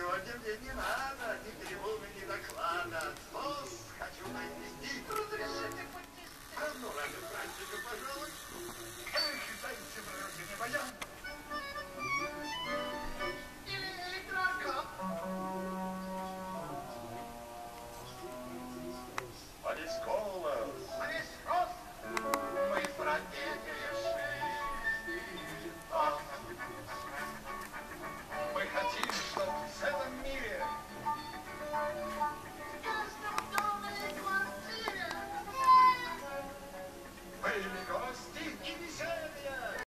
Сегодня мне не надо ни трибуны, ни доклада. Тост хочу произнести. Разрешите поднести. Ну, ради праздника, пожалуй. Эх, дайте вроде не баян.